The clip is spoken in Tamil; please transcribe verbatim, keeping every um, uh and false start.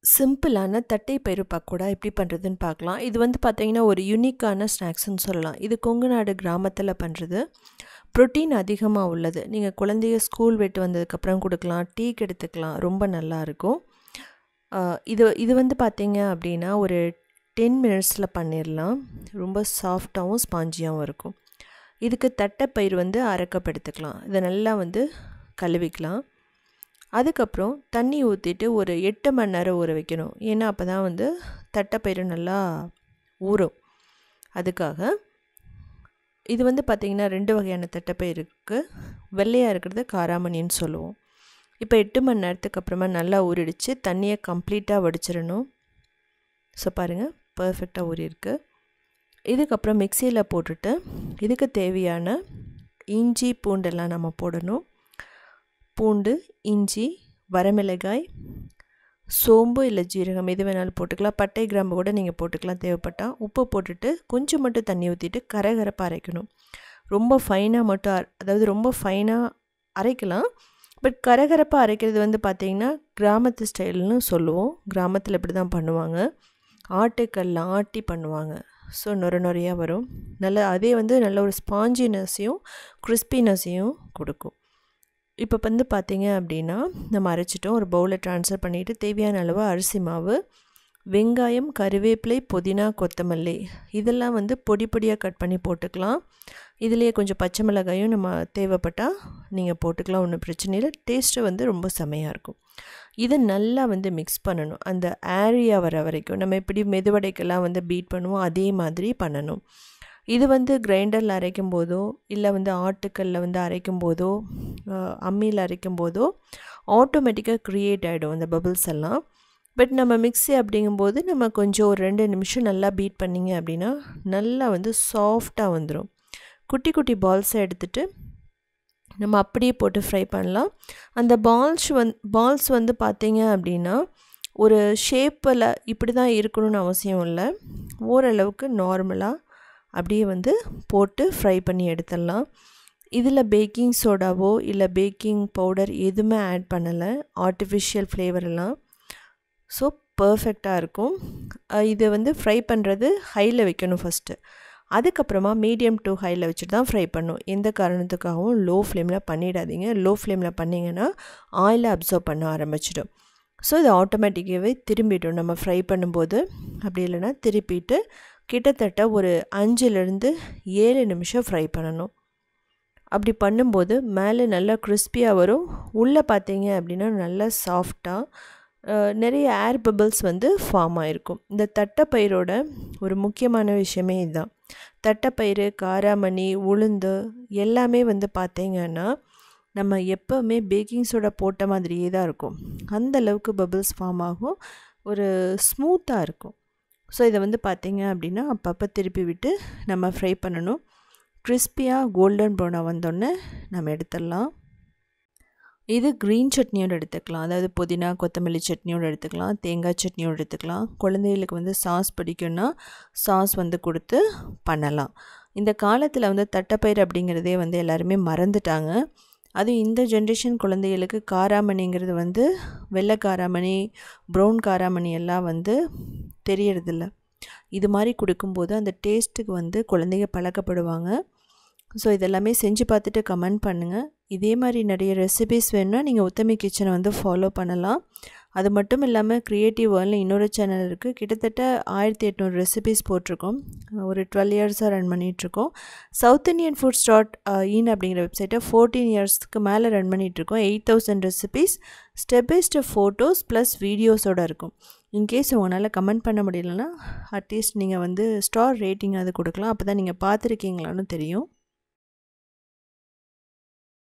சிம்பிளான தட்டை பயிறு பக்கோடா எப்படி பண்ணுறதுன்னு பார்க்கலாம். இது வந்து பார்த்தீங்கன்னா ஒரு யூனிக்கான ஸ்நாக்ஸ்ன்னு சொல்லலாம். இது கொங்கு நாடு கிராமத்தில் பண்ணுறது. ப்ரோட்டீன் அதிகமாக உள்ளது. நீங்கள் குழந்தைய ஸ்கூல் விட்டு வந்ததுக்கப்புறம் கொடுக்கலாம், டீக்கு எடுத்துக்கலாம், ரொம்ப நல்லாயிருக்கும். இது இது வந்து பார்த்தீங்க அப்படின்னா ஒரு டென் மினிட்ஸில் பண்ணிடலாம். ரொம்ப சாஃப்டாகவும் ஸ்பாஞ்சியாகவும் இருக்கும். இதுக்கு தட்டைப்பயிறு வந்து அரை கப் எடுத்துக்கலாம். இதை நல்லா வந்து கழுவிக்கலாம். அதுக்கப்புறம் தண்ணி ஊற்றிட்டு ஒரு எட்டு மணி நேரம் ஊற வைக்கணும். ஏன்னா அப்போ தான் வந்து தட்டைப்பயிறு நல்லா ஊறும். அதுக்காக இது வந்து பார்த்திங்கன்னா ரெண்டு வகையான தட்டைப்பயிறு இருக்குது. வெள்ளையாக இருக்கிறது காராமணின்னு சொல்லுவோம். இப்போ எட்டு மணி நேரத்துக்கு அப்புறமா நல்லா ஊறிடுச்சு. தண்ணியை கம்ப்ளீட்டாக வடிச்சிடணும். ஸோ பாருங்கள், பர்ஃபெக்டாக ஊறியிருக்கு. இதுக்கப்புறம் மிக்சியில் போட்டுட்டு இதுக்கு தேவையான இஞ்சி பூண்டெல்லாம் நம்ம போடணும். பூண்டு, இஞ்சி, வரமிளகாய், சோம்பு இல்லை ஜீரகம் எது வேணாலும் போட்டுக்கலாம். பட்டை கிராம்பு கூட நீங்கள் போட்டுக்கலாம் தேவைப்பட்டால். உப்பு போட்டுட்டு கொஞ்சம் மட்டும் தண்ணி ஊற்றிட்டு கரகரப்பாக அரைக்கணும். ரொம்ப ஃபைனாக மட்டும் அதாவது ரொம்ப ஃபைனாக அரைக்கலாம். பட் கரகரப்பாக அரைக்கிறது வந்து பார்த்திங்கன்னா கிராமத்து ஸ்டைல்னு சொல்லுவோம். கிராமத்தில் இப்படி தான் பண்ணுவாங்க. ஆட்டுக்கல்ல ஆட்டி பண்ணுவாங்க. ஸோ நொர நொறையாக வரும். நல்ல அதே வந்து நல்ல ஒரு ஸ்பாஞ்சினஸையும் கிறிஸ்பினஸையும் கொடுக்கும். இப்போ வந்து பார்த்திங்க அப்படின்னா நம்ம அரைச்சிட்டோம். ஒரு பவுலில் ட்ரான்ஸ்ஃபர் பண்ணிவிட்டு தேவையான அளவு அரிசி மாவு, வெங்காயம், கருவேப்பிலை, புதினா, கொத்தமல்லி இதெல்லாம் வந்து பொடி பொடியாக கட் பண்ணி போட்டுக்கலாம். இதுலேயே கொஞ்சம் பச்சை மிளகாயும் நம்ம தேவைப்பட்டால் நீங்கள் போட்டுக்கலாம், ஒன்றும் பிரச்சனை இல்லை. டேஸ்ட்டு வந்து ரொம்ப செமையாக இருக்கும். இதை நல்லா வந்து மிக்ஸ் பண்ணணும். அந்த ஏரியா வர வரைக்கும் நம்ம எப்படி மெதுவடைக்கெல்லாம் வந்து பீட் பண்ணுவோம் அதே மாதிரி பண்ணணும். இது வந்து கிரைண்டரில் அரைக்கும் போதோ இல்லை வந்து ஆட்டுக்கல்லில் வந்து அரைக்கும் போதோ அம்மியில் அரைக்கும் போதோ ஆட்டோமேட்டிக்காக க்ரியேட் ஆகிடும் அந்த பபிள்ஸ் எல்லாம். பட் நம்ம மிக்ஸி அப்படிங்கும்போது நம்ம கொஞ்சம் ஒரு ரெண்டு நிமிஷம் நல்லா பீட் பண்ணிங்க அப்படின்னா நல்லா வந்து சாஃப்டாக வந்துடும். குட்டி குட்டி பால்ஸை எடுத்துகிட்டு நம்ம அப்படியே போட்டு ஃப்ரை பண்ணலாம். அந்த பால்ஸ் வந் பால்ஸ் வந்து பார்த்திங்க அப்படின்னா ஒரு ஷேப்பில் இப்படி தான் இருக்கணும்னு அவசியம் இல்லை. ஓரளவுக்கு நார்மலாக அப்படியே வந்து போட்டு ஃப்ரை பண்ணி எடுத்துடலாம். இதில் பேக்கிங் சோடாவோ இல்லை பேக்கிங் பவுடர் எதுவுமே ஆட் பண்ணலை, ஆர்டிஃபிஷியல் ஃப்ளேவரெல்லாம். ஸோ பர்ஃபெக்டாக இருக்கும். இதை வந்து ஃப்ரை பண்ணுறது ஹையில் வைக்கணும் ஃபஸ்ட்டு. அதுக்கப்புறமா மீடியம் டு ஹையில் வச்சுட்டு தான் ஃப்ரை பண்ணணும். எந்த காரணத்துக்காகவும் லோ ஃப்ளேமில் பண்ணிடாதீங்க. லோ ஃப்ளேமில் பண்ணிங்கன்னா ஆயிலை அப்சர்வ் பண்ண ஆரம்பிச்சிடும். ஸோ இது ஆட்டோமேட்டிக்காகவே திரும்பிடும் நம்ம ஃப்ரை பண்ணும்போது. அப்படி இல்லைன்னா திருப்பிட்டு கிட்டத்தட்ட ஒரு அஞ்சுலேருந்து ஏழு நிமிஷம் ஃப்ரை பண்ணணும். அப்படி பண்ணும்போது மேலே நல்லா கிறிஸ்பியாக வரும். உள்ளே பார்த்தீங்க அப்படின்னா நல்லா சாஃப்டாக நிறைய ஏர் பபிள்ஸ் வந்து ஃபார்ம் ஆகிருக்கும். இந்த தட்டைப்பயிரோட ஒரு முக்கியமான விஷயமே இதுதான். தட்டைப்பயிறு, காராமணி, உளுந்து எல்லாமே வந்து பார்த்திங்கன்னா நம்ம எப்போவுமே பேக்கிங் சோடா போட்ட மாதிரியே தான் இருக்கும். அந்தளவுக்கு பபிள்ஸ் ஃபார்ம் ஆகும், ஒரு ஸ்மூத்தாக இருக்கும். ஸோ இதை வந்து பார்த்திங்க அப்படின்னா அப்பப்போ திருப்பி விட்டு நம்ம ஃப்ரை பண்ணணும். கிறிஸ்பியாக கோல்டன் ப்ரௌனாக வந்தோடனே நம்ம எடுத்துடலாம். இது க்ரீன் சட்னியோடு எடுத்துக்கலாம். அதாவது புதினா கொத்தமல்லி சட்னியோடு எடுத்துக்கலாம், தேங்காய் சட்னியோடு எடுத்துக்கலாம். குழந்தைகளுக்கு வந்து சாஸ் பிடிக்கும்னா சாஸ் வந்து கொடுத்து பண்ணலாம். இந்த காலத்தில் வந்து தட்டைப்பயிறு அப்படிங்கிறதே வந்து எல்லாருமே மறந்துட்டாங்க. அதுவும் இந்த ஜென்ரேஷன் குழந்தைகளுக்கு காராமணிங்கிறது வந்து வெள்ளை காராமணி, ப்ரௌன் காராமணி எல்லாம் வந்து தெரியறதில்ல. இது மாதிரி கொடுக்கும்போது அந்த டேஸ்ட்டுக்கு வந்து குழந்தைங்க பழக்கப்படுவாங்க. ஸோ இதெல்லாமே செஞ்சு பார்த்துட்டு கமெண்ட் பண்ணுங்கள். இதே மாதிரி நிறைய ரெசிபீஸ் வேணும்னா நீங்கள் உத்தமி கிச்சனை வந்து ஃபாலோ பண்ணலாம். அது மட்டும் இல்லாமல் க்ரியேட்டிவ் வேர்ல்டில் இன்னொரு சேனல் இருக்குது. கிட்டத்தட்ட ஆயிரத்தி எட்நூறு ரெசிபீஸ் போட்டிருக்கோம். ஒரு டுவெல் இயர்ஸாக ரன் பண்ணிகிட்ருக்கோம். South Indian foods dot in அப்படிங்கிற வெப்சைட்டை ஃபோர்டீன் இயர்ஸ்க்கு மேலே ரன் பண்ணிகிட்ருக்கோம். Eight thousand recipes step by step photos plus வீடியோஸோடு இருக்கும். இன்கேஸ் உங்களால் கமெண்ட் பண்ண முடியலன்னா அட்லீஸ்ட் நீங்கள் வந்து ஸ்டார் ரேட்டிங் அது கொடுக்கலாம். அப்போ தான் நீங்கள் பார்த்துருக்கீங்களான்னு தெரியும்.